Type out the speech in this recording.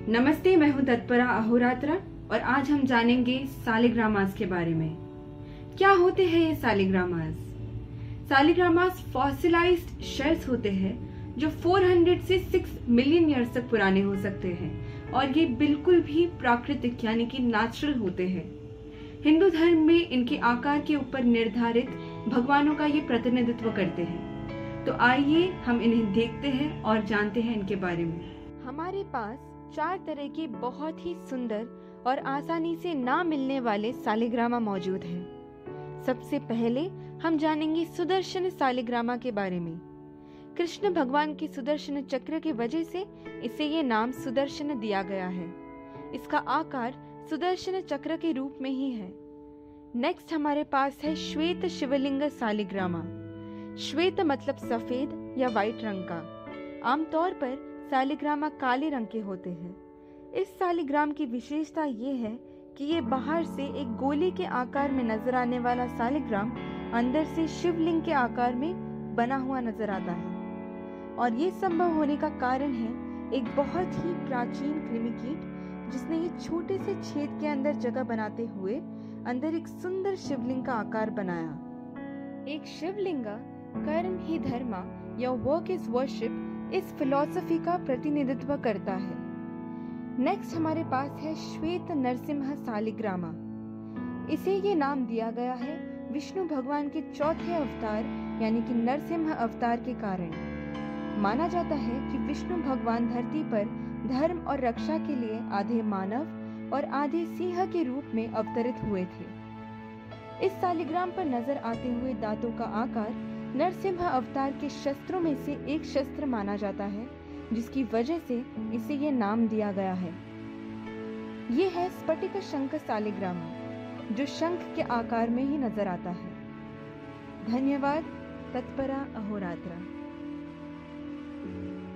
नमस्ते, मैं हूं तत्परा अहोरात्रा और आज हम जानेंगे सालिग्रामास के बारे में। क्या होते हैं ये सालिग्रामास? सालिग्रामास फॉसिलाइज्ड शेल्स होते हैं जो 400 से 6 मिलियन ईयर्स तक पुराने हो सकते हैं और ये बिल्कुल भी प्राकृतिक यानी कि नेचुरल होते हैं। हिंदू धर्म में इनके आकार के ऊपर निर्धारित भगवानों का ये प्रतिनिधित्व करते हैं। तो आइए हम इन्हें देखते हैं और जानते हैं इनके बारे में। हमारे पास 4 तरह के बहुत ही सुंदर और आसानी से ना मिलने वाले सालिग्रामा मौजूद हैं। सबसे पहले हम जानेंगे सुदर्शन सालिग्रामा के बारे में। कृष्ण भगवान के सुदर्शन चक्र की वजह से इसे ये नाम सुदर्शन दिया गया है। इसका आकार सुदर्शन चक्र के रूप में ही है। नेक्स्ट हमारे पास है श्वेत शिवलिंग सालिग्रामा। श्वेत मतलब सफेद या व्हाइट रंग का। आमतौर पर सालिग्रामा काले रंग के होते हैं। इस सालिग्राम की विशेषता ये है कि ये बाहर से एक गोले के आकार में नजर आने वाला सालिग्राम अंदर से शिवलिंग के आकार में बना हुआ नजर आता है। और ये संभव होने का कारण है एक बहुत ही प्राचीन कृमिकीट जिसने ये छोटे से छेद के अंदर जगह बनाते हुए अंदर एक सुंदर शिवलिंग का आकार बनाया। एक शिवलिंग कर्म ही धर्मा या वर्क इज वर्शिप इस फिलॉसफी का प्रतिनिधित्व करता है। नेक्स्ट हमारे पास है श्वेत नरसिम्हा सालिग्रामा। इसे ये नाम दिया गया है विष्णु भगवान के चौथे अवतार यानी कि नरसिम्हा अवतार के कारण। माना जाता है कि विष्णु भगवान धरती पर धर्म और रक्षा के लिए आधे मानव और आधे सिंह के रूप में अवतरित हुए थे। इस सालिग्राम पर नजर आते हुए दांतों का आकार नरसिम्हा अवतार के शस्त्रों में से एक शस्त्र माना जाता है, जिसकी वजह से इसे ये नाम दिया गया है। ये है स्फटिक शंख सालिग्रामा जो शंख के आकार में ही नजर आता है। धन्यवाद। तत्परा अहोरात्रा।